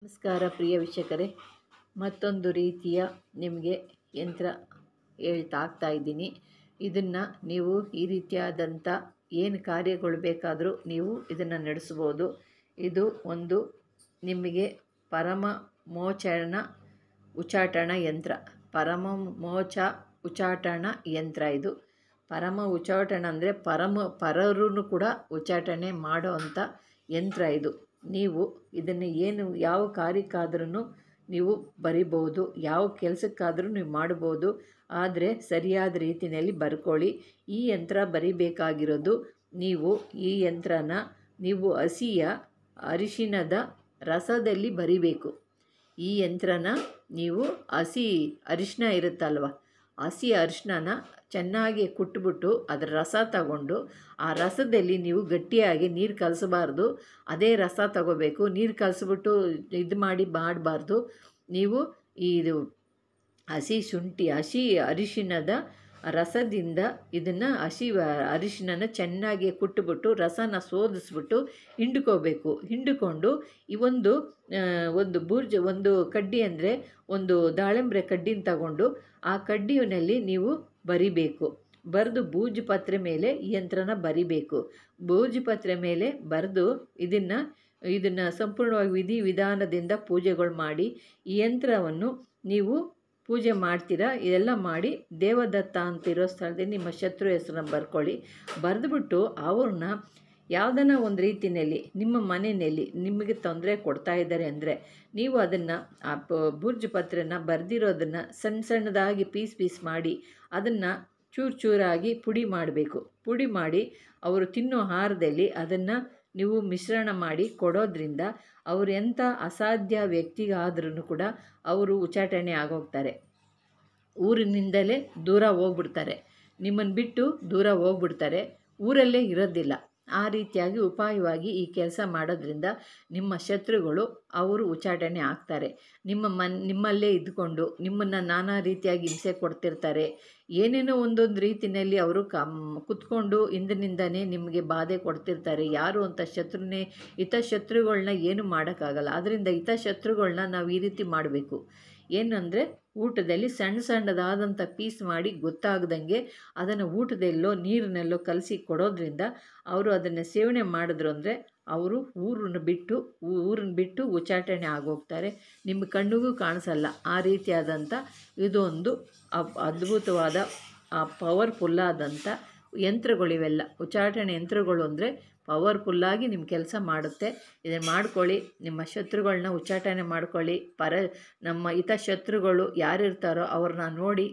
ನಮಸ್ಕಾರ ಪ್ರಿಯ ವೀಕ್ಷಕರೇ, ಮತ್ತೊಂದು ರೀತಿಯ ನಿಮಗೆ ಯಂತ್ರ ಹೇಳ್ತಾ ಇದ್ದೀನಿ. ಇದನ್ನು ನೀವು ಈ ರೀತಿಯಾದಂಥ ಏನು ಕಾರ್ಯಗಳು ಬೇಕಾದರೂ ನೀವು ಇದನ್ನು ನಡೆಸ್ಬೋದು. ಇದು ಒಂದು ನಿಮಗೆ ಪರಮ ಮೋಚನ ಉಚ್ಚಾಟನ ಯಂತ್ರ. ಪರಮ ಮೋಚ ಉಚ್ಚಾಟನ ಯಂತ್ರ ಇದು. ಪರಮ ಉಚ್ಚಾಟನ ಅಂದರೆ ಪರರೂ ಕೂಡ ಉಚ್ಚಾಟನೆ ಮಾಡೋ ಅಂಥ ಯಂತ್ರ ಇದು. ನೀವು ಇದನ್ನು ಯಾವ ಕಾರ್ಯಕ್ಕಾದ್ರೂ ನೀವು ಬರಿಬೋದು, ಯಾವ ಕೆಲಸಕ್ಕಾದ್ರೂ ನೀವು ಮಾಡ್ಬೋದು. ಆದರೆ ಸರಿಯಾದ ರೀತಿಯಲ್ಲಿ ಬರ್ಕೊಳ್ಳಿ. ಈ ಯಂತ್ರ ಬರಿಬೇಕಾಗಿರೋದು, ಈ ಯಂತ್ರನ ನೀವು ಹಸಿಯ ಅರಿಶಿಣದ ರಸದಲ್ಲಿ ಬರಿಬೇಕು. ಈ ಯಂತ್ರನ ನೀವು ಹಸಿ ಅರಿಶಿಣ ಇರುತ್ತಲ್ವ, ಹಸಿ ಅರಿಶಿಣನ ಚೆನ್ನಾಗಿ ಕುಟ್ಬಿಟ್ಟು ಅದರ ರಸ ತಗೊಂಡು, ಆ ರಸದಲ್ಲಿ ನೀವು ಗಟ್ಟಿಯಾಗಿ ನೀರು ಕಲಸಬಾರ್ದು. ಅದೇ ರಸ ತಗೋಬೇಕು. ನೀರು ಕಲಸ್ಬಿಟ್ಟು ಮಾಡಬಾರ್ದು. ನೀವು ಇದು ಹಸಿ ಅರಿಶಿಣದ ರಸದಿಂದ ಇದನ್ನು ಅರಿಶಿಣನ ಚೆನ್ನಾಗಿ ಕುಟ್ಬಿಟ್ಟು ರಸನ ಸೋದಿಸ್ಬಿಟ್ಟು ಹಿಂಡ್ಕೋಬೇಕು. ಹಿಂಡ್ಕೊಂಡು ಈ ಒಂದು ಕಡ್ಡಿ ಅಂದರೆ ಒಂದು ದಾಳಿಂಬ್ರೆ ಕಡ್ಡಿನ ತಗೊಂಡು ಆ ಕಡ್ಡಿಯಲ್ಲಿ ನೀವು ಬರಿಬೇಕು. ಬರೆದು ಬೂಜು ಪತ್ರೆ ಮೇಲೆ ಈ ಯಂತ್ರನ ಬರಿಬೇಕು. ಬೂಜು ಪತ್ರೆ ಮೇಲೆ ಬರೆದು ಇದನ್ನು ಸಂಪೂರ್ಣವಾಗಿ ವಿಧಾನದಿಂದ ಪೂಜೆಗಳು ಮಾಡಿ ಈ ಯಂತ್ರವನ್ನು ನೀವು ಪೂಜೆ ಮಾಡ್ತೀರಾ. ಇದೆಲ್ಲ ಮಾಡಿ ದೇವದತ್ತ ಅಂತಿರೋ ಸ್ಥಳದಲ್ಲಿ ನಿಮ್ಮ ಶತ್ರು ಹೆಸರನ್ನ ಬರ್ಕೊಳ್ಳಿ. ಬರೆದುಬಿಟ್ಟು ಅವ್ರನ್ನ ಯಾವುದನ್ನ ಒಂದು ರೀತಿಯಲ್ಲಿ ನಿಮ್ಮ ಮನೆಯಲ್ಲಿ ನಿಮಗೆ ತೊಂದರೆ ಕೊಡ್ತಾ ಇದ್ದಾರೆ ಅಂದರೆ ನೀವು ಅದನ್ನು ಆ ಬೂರ್ಜು ಪತ್ರೆನ ಬರೆದಿರೋದನ್ನು ಸಣ್ಣದಾಗಿ ಪೀಸ್ ಮಾಡಿ ಅದನ್ನು ಚೂರಾಗಿ ಪುಡಿ ಮಾಡಬೇಕು. ಪುಡಿ ಮಾಡಿ ಅವರು ತಿನ್ನೋ ಆಹಾರದಲ್ಲಿ ಅದನ್ನು ನೀವು ಮಿಶ್ರಣ ಮಾಡಿ ಕೊಡೋದ್ರಿಂದ ಅವರು ಎಂಥ ಅಸಾಧ್ಯ ವ್ಯಕ್ತಿಗಾದ್ರೂ ಕೂಡ ಅವರು ಉಚ್ಚಾಟನೆ ಆಗೋಗ್ತಾರೆ. ಊರಿನಿಂದಲೇ ದೂರ ಹೋಗ್ಬಿಡ್ತಾರೆ. ನಿಮ್ಮನ್ನು ಬಿಟ್ಟು ದೂರ ಹೋಗ್ಬಿಡ್ತಾರೆ. ಊರಲ್ಲೇ ಇರೋದಿಲ್ಲ. ಆ ರೀತಿಯಾಗಿ ಉಪಾಯವಾಗಿ ಈ ಕೆಲಸ ಮಾಡೋದ್ರಿಂದ ನಿಮ್ಮ ಶತ್ರುಗಳು ಅವರು ಉಚ್ಚಾಟನೆ ಆಗ್ತಾರೆ. ನಿಮ್ಮಲ್ಲೇ ಇದ್ದುಕೊಂಡು ನಿಮ್ಮನ್ನು ನಾನಾ ರೀತಿಯಾಗಿ ಹಿಂಸೆ ಕೊಡ್ತಿರ್ತಾರೆ. ಏನೇನೋ ಒಂದೊಂದು ರೀತಿಯಲ್ಲಿ ಅವರು ಕುತ್ಕೊಂಡು ಹಿಂದಿನಿಂದನೇ ನಿಮಗೆ ಬಾಧೆ ಕೊಡ್ತಿರ್ತಾರೆ. ಯಾರು ಅಂತ ಹಿತಶತ್ರುಗಳನ್ನ ಏನು ಮಾಡೋಕ್ಕಾಗಲ್ಲ. ಆದ್ದರಿಂದ ಹಿತಶತ್ರುಗಳನ್ನ ನಾವು ಈ ರೀತಿ ಮಾಡಬೇಕು. ಏನಂದರೆ ಊಟದಲ್ಲಿ ಸಣ್ಣದಾದಂಥ ಪೀಸ್ ಮಾಡಿ ಗೊತ್ತಾಗ್ದಂಗೆ ಅದನ್ನು ಊಟದಲ್ಲೋ ನೀರಿನಲ್ಲೋ ಕಲಸಿ ಕೊಡೋದ್ರಿಂದ ಅವರು ಅದನ್ನು ಸೇವನೆ ಮಾಡಿದ್ರು ಅಂದರೆ ಅವರು ಊರನ್ನ ಬಿಟ್ಟು ಉಚ್ಚಾಟನೆ ಆಗೋಗ್ತಾರೆ. ನಿಮ್ಮ ಕಣ್ಣಿಗೂ ಕಾಣಿಸಲ್ಲ. ಆ ರೀತಿಯಾದಂಥ ಇದೊಂದು ಅದ್ಭುತವಾದ ಪವರ್ಫುಲ್ಲಾದಂಥ ಯಂತ್ರಗಳಿವೆಲ್ಲ. ಉಚ್ಚಾಟನೆ ಯಂತ್ರಗಳು ಅಂದರೆ ಪವರ್ಫುಲ್ಲಾಗಿ ನಿಮ್ಮ ಕೆಲಸ ಮಾಡುತ್ತೆ. ಇದನ್ನು ಮಾಡ್ಕೊಳ್ಳಿ. ನಿಮ್ಮ ಶತ್ರುಗಳನ್ನ ಉಚ್ಚಾಟನೆ ಮಾಡ್ಕೊಳ್ಳಿ. ನಮ್ಮ ಹಿತಶತ್ರುಗಳು ಯಾರಿರ್ತಾರೋ ಅವ್ರನ್ನ ನೋಡಿ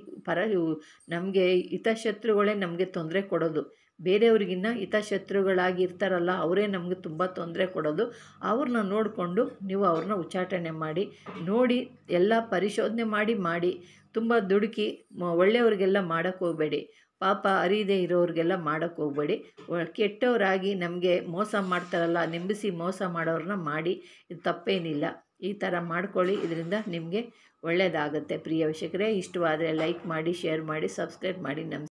ನಮಗೆ ಹಿತಶತ್ರುಗಳೇ ನಮಗೆ ತೊಂದರೆ ಕೊಡೋದು. ಬೇರೆಯವ್ರಿಗಿನ್ನ ಹಿತಶತ್ರುಗಳಾಗಿ ಇರ್ತಾರಲ್ಲ ಅವರೇ ನಮಗೆ ತುಂಬ ತೊಂದರೆ ಕೊಡೋದು. ಅವ್ರನ್ನ ನೋಡಿಕೊಂಡು ನೀವು ಅವ್ರನ್ನ ಉಚ್ಚಾಟನೆ ನೋಡಿ ಎಲ್ಲ ಪರಿಶೋಧನೆ ಮಾಡಿ ತುಂಬ ದುಡುಕಿ ಒಳ್ಳೆಯವ್ರಿಗೆಲ್ಲ ಮಾಡೋಕ್ಕೆ ಹೋಗಬೇಡಿ. ಪಾಪ ಅರಿದೇ ಇರೋರಿಗೆಲ್ಲ ಮಾಡೋಕ್ಕೆ ಹೋಗಬೇಡಿ. ಕೆಟ್ಟವರಾಗಿ ನಮಗೆ ಮೋಸ ಮಾಡ್ತಾರಲ್ಲ, ನೆಂಬಿಸಿ ಮೋಸ ಮಾಡೋರನ್ನ ಮಾಡಿ, ಇದು ತಪ್ಪೇನಿಲ್ಲ. ಈ ಥರ ಮಾಡ್ಕೊಳ್ಳಿ. ಇದರಿಂದ ನಿಮಗೆ ಒಳ್ಳೆಯದಾಗುತ್ತೆ. ಪ್ರಿಯ ವೀಕ್ಷಕರೇ, ಇಷ್ಟವಾದರೆ ಲೈಕ್ ಮಾಡಿ, ಶೇರ್ ಮಾಡಿ, ಸಬ್ಸ್ಕ್ರೈಬ್ ಮಾಡಿ.